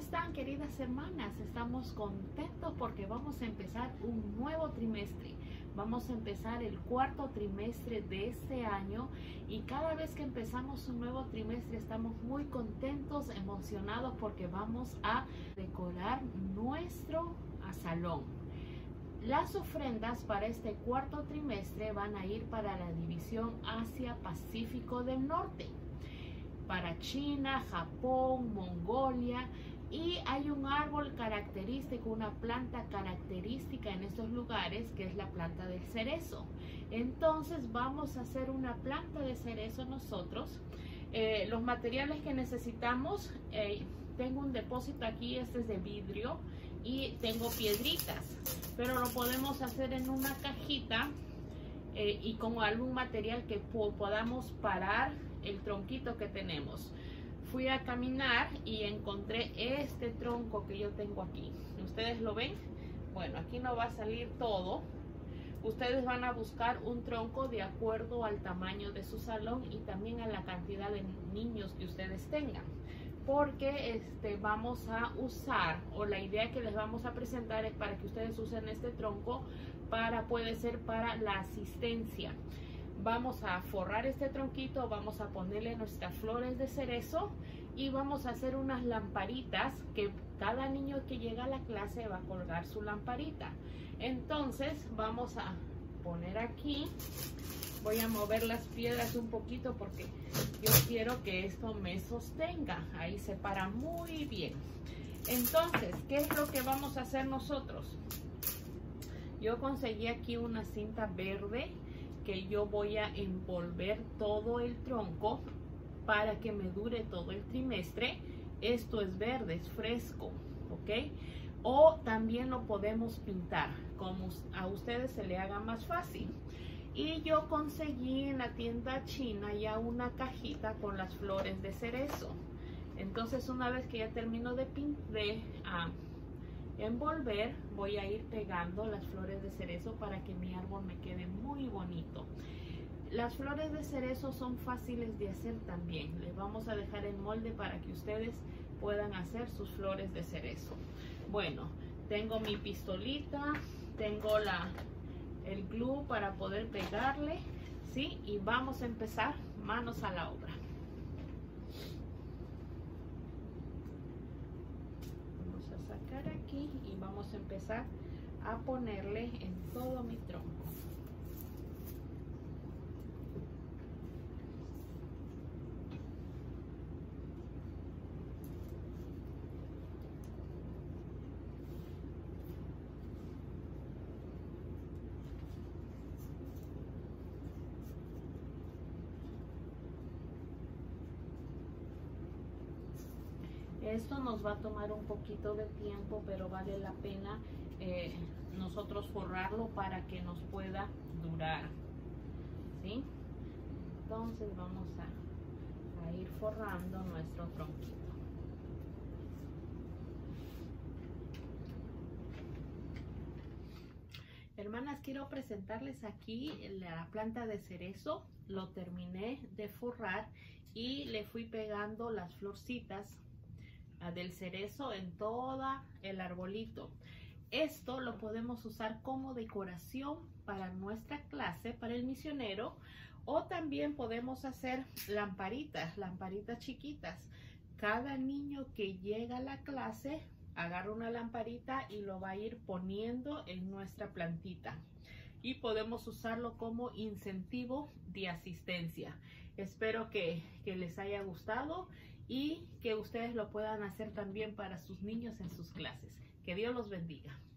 están, queridas hermanas? Estamos contentos porque vamos a empezar un nuevo trimestre. Vamos a empezar el cuarto trimestre de este año y cada vez que empezamos un nuevo trimestre estamos muy contentos, emocionados porque vamos a decorar nuestro salón. Las ofrendas para este cuarto trimestre van a ir para la división Asia-Pacífico del Norte, para China, Japón, Mongolia, y hay un árbol característico, una planta característica en estos lugares que es la planta del cerezo. Entonces vamos a hacer una planta de cerezo nosotros. Los materiales que necesitamos, tengo un depósito aquí, este es de vidrio y tengo piedritas, pero lo podemos hacer en una cajita y con algún material que podamos parar el tronquito que tenemos. Fui a caminar y encontré este tronco que yo tengo aquí. ¿Ustedes lo ven? Bueno, aquí no va a salir todo. Ustedes van a buscar un tronco de acuerdo al tamaño de su salón y también a la cantidad de niños que ustedes tengan. Porque vamos a usar, o la idea que les vamos a presentar es para que ustedes usen este tronco puede ser para la asistencia. Vamos a forrar este tronquito, vamos a ponerle nuestras flores de cerezo y vamos a hacer unas lamparitas que cada niño que llega a la clase va a colgar su lamparita. Entonces vamos a poner aquí, voy a mover las piedras un poquito porque yo quiero que esto me sostenga. Ahí se para muy bien. Entonces, ¿qué es lo que vamos a hacer nosotros? Yo conseguí aquí una cinta verde que yo voy a envolver todo el tronco para que me dure todo el trimestre. Esto es verde, es fresco, ¿ok? O también lo podemos pintar, como a ustedes se le haga más fácil. Y yo conseguí en la tienda china ya una cajita con las flores de cerezo. Entonces, una vez que ya termino de envolver, voy a ir pegando las flores de cerezo para que mi árbol me quede muy bonito. Las flores de cerezo son fáciles de hacer también. Les vamos a dejar el molde para que ustedes puedan hacer sus flores de cerezo. Bueno, tengo mi pistolita, tengo el glue para poder pegarle, ¿sí? Y vamos a empezar, manos a la obra. Aquí y vamos a empezar a ponerle en todo mi tronco. Esto nos va a tomar un poquito de tiempo, pero vale la pena nosotros forrarlo para que nos pueda durar, ¿sí? Entonces vamos a ir forrando nuestro tronquito. Hermanas, quiero presentarles aquí la planta de cerezo. Lo terminé de forrar y le fui pegando las florcitas del cerezo en todo el arbolito. Esto lo podemos usar como decoración para nuestra clase, para el misionero, o también podemos hacer lamparitas chiquitas. Cada niño que llega a la clase agarra una lamparita y lo va a ir poniendo en nuestra plantita. Y podemos usarlo como incentivo de asistencia. Espero que les haya gustado y que ustedes lo puedan hacer también para sus niños en sus clases. Que Dios los bendiga.